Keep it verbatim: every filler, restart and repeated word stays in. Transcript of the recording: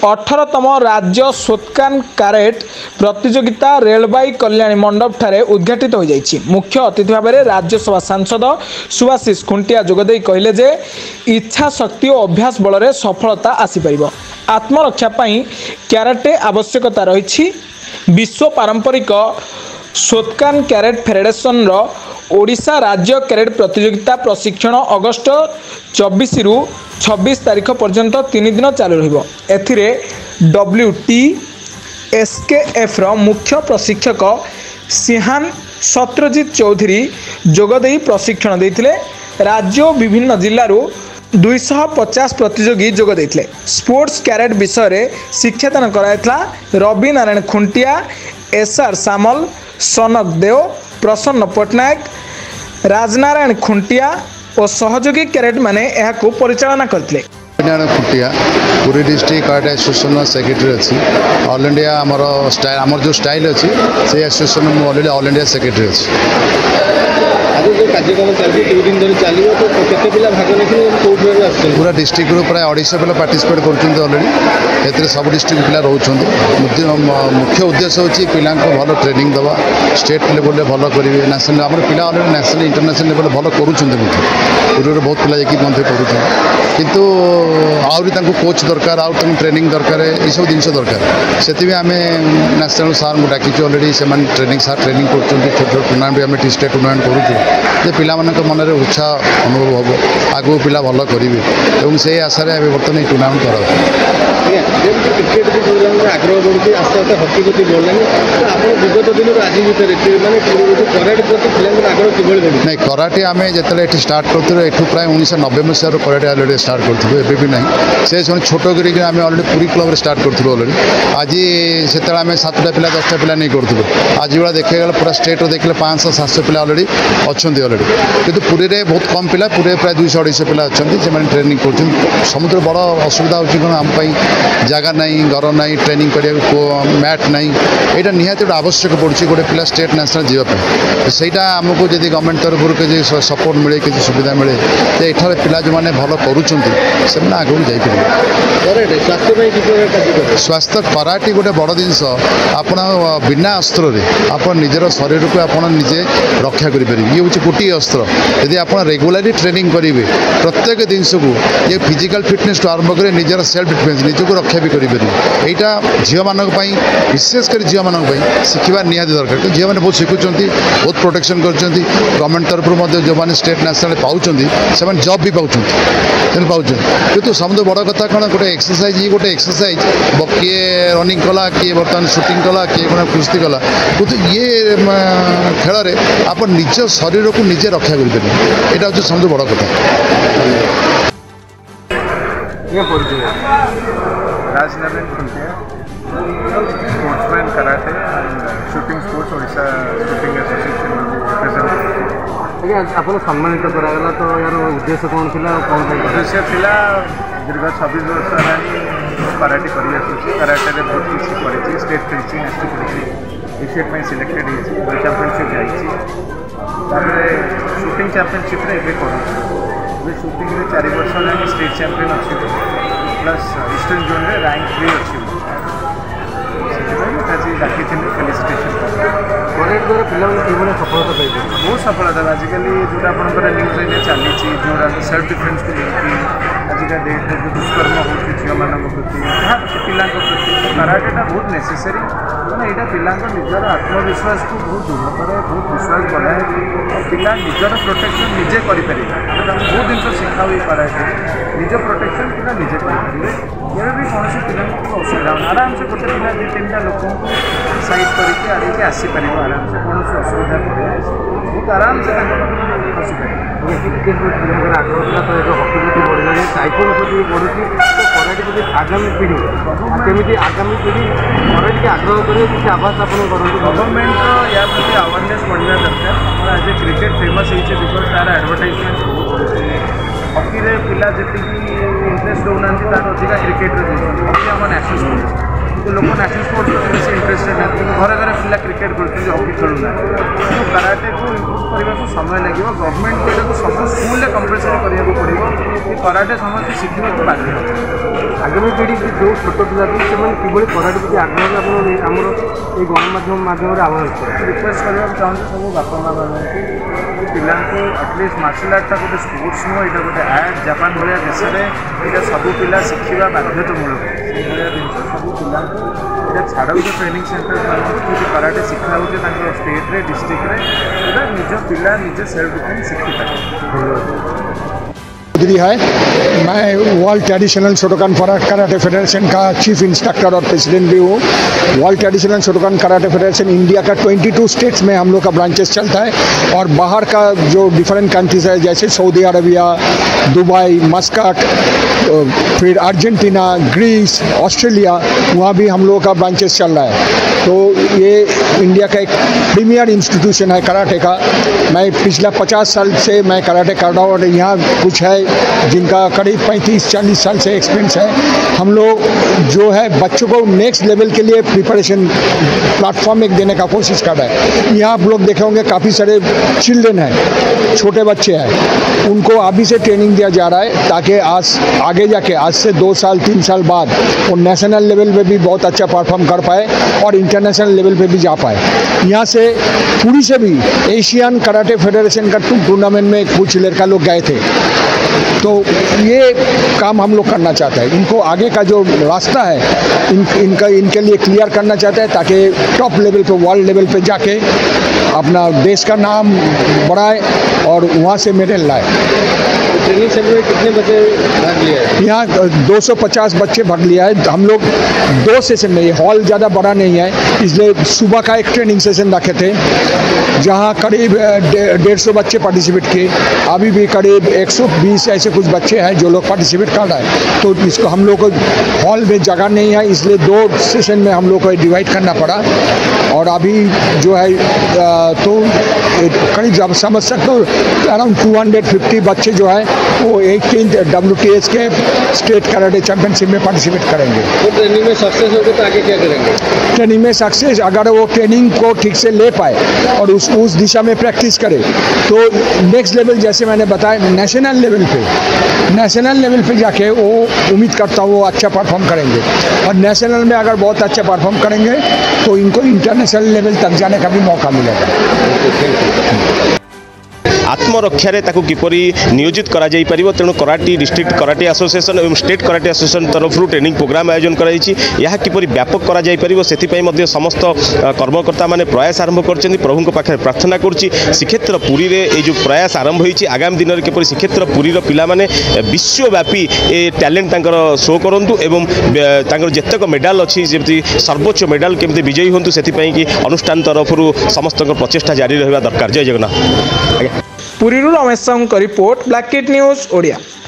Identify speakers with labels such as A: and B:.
A: अठारहतम राज्य शोटकान कारेट प्रतियोगिता रेलबाई कल्याणी मंडप ठारे उद्घाटित हो जाइछि। मुख्य अतिथि भाव में राज्यसभा सांसद सुभाषिष खुंटिया जोगदे कहले जे इच्छा शक्ति और अभ्यास बल में सफलता आसीपर। आत्मरक्षा क्याराटे आवश्यकता रही। विश्व पारंपरिक शोटकान कैरेट फेडरेशन रो ओडिशा राज्य कैरेट प्रतियोगिता प्रशिक्षण अगस्ट चौबीस रु छब्बीस तारीख पर्यंत तीन दिन चालू रहिबो। एथिरे W T S K F रो मुख्य प्रशिक्षक सिहान सत्यजित चौधरी जोगदे प्रशिक्षण देथिले। राज्य विभिन्न जिल्लारू दो सौ पचास प्रतियोगी जोग देथिले। स्पोर्ट्स कैरेट विषय रे शिक्षादान करायथला रवि नारायण खुंटिया, एस आर सामल, सनक देव, प्रसन्न पट्टनायक, राजनारायण खुंटिया और सहयोगी कैरेट माने एहाकू परिचालना करथिले।
B: Khuntia Puri district karate association secretary अच्छी। ऑल इंडिया आमर स्टाइल आमर जो स्टाइल अच्छी से एसोसिएशन में ऑलरेडी ऑल इंडिया सेक्रेटरी अच्छी।
C: आज जो कार्यक्रम चलती दो दिन धरी चलो तो केते पिला भाग ले
B: पूरा डिस्ट्रिक्ट प्राय अढ़ाई पिला पार्टिसिपेट कर ऑलरेडी। ए सब डिस्ट्रिक्ट पिला रोचन। मुख्य उद्देश्य होची पिला भल ट्रेनिंग दवा, स्टेट लेवल भल करेंगे, नेशनल आम पिला ऑलरेडी नेशनल इंटरनेशनल लेवल भल करूँ। पूर्व बहुत पिला जाकि किंतु आहरी कोच दरकार, आउ ट्रेनिंग दरकार, ये सब जिन दरकार से आम नेशनल सार को डाकी ऑलरेडी से ट्रेनिंग सार ट्रेनिंग कर छोट छोट टूर्नामेंट भी आम स्टेट टूर्नामेंट करूँ जे पिला मन में उत्साह अनुभव हम आगू पिला भल करेंगे से आशार बर्तमान टूर्नामेंट कर
C: क्रिकेट आग्रह बढ़ुच्छी आस्ते आस्ते हकी प्रति बढ़लानी आप विगत दिन आज भितर मानते कराटे प्रति पिला आग्रह कि नहीं
B: कराटे आम जो स्टार्ट करूँ एठू प्राय उन्नीस नब्बे मसीह कराटे अलरेडी स्टार्ट करूँ एवं भी ना से छोट करेंगे आम अलरेडी पुरी क्लब में स्टार्ट करूँ अलरेडी। आज से आम सातटा पिला दसटा पिला नहीं करूँ। आज भाई देखा पूरा स्टेट देखिए पाँच सौ सात सौ पिला अलरेडी अच्छा अलरेडी कितु पुरी में बहुत कम पिला पुरी प्राय दुई अढ़ाई पिला अच्छा से ट्रेनिंग कर समुद्र बड़ असुविधा होती कौन आम जगह ना घर ना ट्रेनिंग करा मैट ना यहाँ निहाती गोटे आवश्यक पड़े गोटे पिला स्टेट नेशनल जीवाई सहीटा आमको जब गवर्नमेंट तरफ किसी सपोर्ट मिले किसी सुविधा मिले तो यहाँ पिला जो मैंने भल करुँच से आगे जापर। स्वास्थ्य कराटे गोटे बड़ जिनस आप बिना अस्त्र आप निजर शरीर को आप निजे रक्षा करेंगे। ये हूँ गोटे अस्त्र यदि आप रेगुलाली ट्रेनिंग करेंगे प्रत्येक जिनस को ये फिजिकल फिटनेस टू आरंभ कर निजर सेल्फ डिफेन्स निजक रक्षा भी करेंगे। यहाँ झील मानक विशेषकर झील मानक शिखा निहाती दरकार। झील मैंने बहुत शिखुं बहुत प्रोटेक्शन कर गवर्नमेंट तरफ जो मैंने स्टेट नेशनल पाँच से जॉब भी पाँच पाँच कितु सब बड़ कथा कौन गोटे एक्सरसाइज ये गोटे एक्सरसाइज किए रनिंग कला किए बर्तमान शूटिंग कला किए कौन कुश्ती कला कितु ये खेल में आप निज शरीर को निजे रक्षा करेंगे। यहाँ हूँ सब बड़ कथा।
D: Rajnarayan Khuntia sportsman karate and shooting sports Odisha shooting association
C: आज्ञा आप सम्मानित कराला तो यार उद्देश्य कौन थी कौन
D: उद्देश्य थिला दीर्घ छब्बीस वर्ष है कराटे कर कराटे बहुत किसी कर स्टेट खेली नेशनल खेली एशिया में सिलेक्टेड वर्ल्ड चैंपियनशिप जाइए शूटिंग चैंपियनशिप एवं कर शूटिंग में चार वर्ष है स्टेट चैंपियन अच्छी प्लस ईस्टर्न जोन में रैंक थ्री अच्छी आज डाकी फेलिसिटेशन
C: कराटे द्वारा पिला सफलता पाई
D: बहुत सफलता आजिकल जो आपंकर न्यूज एरिया चली जो सेल्फ डिफेन्स को लेकिन आजिका डेट जो दुष्कर्म हो झील मान प्रति जहाँ पिला प्रति कराटेटा बहुत नेसेसरी मैंने यहाँ पिला निजर आत्मविश्वास को बहुत दृढ़ करे बहुत विश्वास बढ़ाए और पिला निजर प्रोटेक्शन निजे करेंगे। बहुत जिन शिखा हुई कराटे निज प्रोटेक्शन पिला निजे करेंगे। ये भी कौन पिला असुविधा आराम से गोटे पिला दु तीन लोक साइड करके आगे आसीपर आराम से कौन असुविधा पड़े बहुत आराम से आसीपर।
C: क्रिकेट पिला आग्रह था तो हकी प्रति बढ़ा साइकिल प्रति बढ़ुच्छी तो कराटे प्रति आगामी पीढ़ी केमी आगामी पीढ़ी कराटे के आग्रह करेंगे किसी आवास आप
D: गवर्नमेंट या प्रति अवेयरनेस बढ़ा दरकार। आज क्रिकेट फेमस होती बिकज तार एडवर्टाइजमेंट बहुत हकी पिला जी इंटरेस्ट दौना तार अधिका क्रिकेट हकी आम नेशनल लोक न्यासनाल स्पोर्ट्स बेस इंटरेस्टेड ना घरे घरे पिला क्रिकेट खेलुଛନ୍ତି हॉकी खेलुना तो कराटे को इम्प्रूव करने को समय लगे गवर्नमेंट को यहाँ सब स्कूल कंपलसरी करने को पड़ो कि कराटे समस्त शिखा बाध्य
C: आगामी पीढ़ी जो छोट पिला भी से कि कराटे प्रति आग्रह आमर ये गणमाध्यम माध्यम आह्वान
D: रिक्वेस्ट करने चाहूँ सब बापा माँ मानी पिला एटलिस्ट मार्शल आर्टा गोटे स्पोर्ट्स नुह यहाँ गोटे आर्ट जापान भाया देश में यहाँ सब पिला शिखा बाध्यतामूलक से जिन सब पिला यहाँ छाड़ ट्रेनिंग सेंटर मानक कराटे शिखा हो स्टेट डिस्ट्रिक्ट में निज पिला निजे सेल्फ डिफेन्स शिखी पाए
E: चौधरी है। मैं world traditional Shotokan karate federation का चीफ इंस्ट्रक्टर और प्रेसिडेंट भी हूँ। World traditional Shotokan karate federation India का बाईस स्टेट्स में हम लोग का ब्रांचेस चलता है और बाहर का जो डिफरेंट कंट्रीज है जैसे सऊदी अरबिया, दुबई, मस्कट, फिर अर्जेंटीना, ग्रीस, ऑस्ट्रेलिया, वहाँ भी हम लोगों का ब्रांचेस चल रहा है। तो ये इंडिया का एक प्रीमियर इंस्टीट्यूशन है कराटे का। मैं पिछला पचास साल से मैं कराटे कर रहा हूँ और यहाँ कुछ है जिनका करीब पैंतीस चालीस साल से एक्सपीरियंस है। हम लोग जो है बच्चों को नेक्स्ट लेवल के लिए प्रिपरेशन प्लेटफॉर्म एक देने का कोशिश कर रहे हैं। यहाँ आप लोग देखे होंगे काफ़ी सारे चिल्ड्रेन हैं, छोटे बच्चे हैं, उनको अभी से ट्रेनिंग दिया जा रहा है ताकि आज आगे जाके आज से दो साल तीन साल बाद वो नेशनल लेवल पे भी बहुत अच्छा परफॉर्म कर पाए और इंटरनेशनल लेवल पे भी जा पाए। यहाँ से पुरी से भी एशियन कराटे फेडरेशन का टूर्नामेंट में कुछ लड़का लोग गए थे। तो ये काम हम लोग करना चाहते हैं। इनको आगे का जो रास्ता है इन, इनका इनके लिए क्लियर करना चाहते हैं ताकि टॉप लेवल पे वर्ल्ड लेवल पे जाके अपना देश का नाम बढ़ाए और वहाँ से मेडल लाए।
C: ट्रेनिंग सेंटर में कितने बच्चे भाग लिया है?
E: यहाँ दो सौ पचास बच्चे भाग लिया है। हम लोग दो सेशन में, हॉल ज़्यादा बड़ा नहीं है इसलिए सुबह का एक ट्रेनिंग सेशन रखे थे जहाँ करीब डेढ़ सौ बच्चे पार्टिसिपेट किए। अभी भी करीब एक सौ बीस ऐसे कुछ बच्चे हैं जो लोग पार्टिसिपेट कर रहे हैं। तो इसको हम लोग को हॉल में जगह नहीं है इसलिए दो सेशन में हम लोग को डिवाइड करना पड़ा। और अभी जो है तो करीब जब समझ सकते हो अराउंड टू हंड्रेड फिफ्टी बच्चे जो है वो eighteen W T S K state karate championship में पार्टिसिपेट करेंगे।
C: तो ट्रेनिंग में सक्सेस हो गए तो आगे क्या करेंगे?
E: ट्रेनिंग में सक्सेस अगर वो ट्रेनिंग को ठीक से ले पाए और उस उस दिशा में प्रैक्टिस करे तो नेक्स्ट लेवल जैसे मैंने बताया नेशनल लेवल पे नेशनल लेवल पे जाके वो उम्मीद करता हूँ वो अच्छा परफॉर्म करेंगे और नेशनल में अगर बहुत अच्छा परफॉर्म करेंगे तो इनको इंटरनेशनल लेवल तक जाने का भी मौका मिलेगा।
F: आत्मरक्षारे ताकू किपरि नियोजित करा जाई परिबो तेणु कराटे डिस्ट्रिक्ट कराटे एसोसिएशन एवं स्टेट कराटे एसोसिएशन तरफ ट्रेनिंग प्रोग्राम आयोजन कराई यह किपरि व्यापक करा जाई परिबो सेति मध्य समस्त कर्मकर्ता माने प्रयास आरंभ करछन्ती। प्रभुଙ୍କ पाखे प्रार्थना करुछि श्रीक्षेत्र पुरी रे ए जो प्रयास आरंभ होईछि आगामी दिन रे किपरि श्रीक्षेत्र पुरी रो पिला माने विश्वव्यापी ए टैलेंट तांकर शो करंतु एवं तांकर जेतक मेडल अछि जेमति सर्वोच्च मेडल केमति विजयी होंतु सेति कि अनुष्ठान तरफ समस्त प्रचेष्टा जारी रहबा दरकार। जय Jagannath.
A: Puri Ramesh Sahu report black kit news Odia.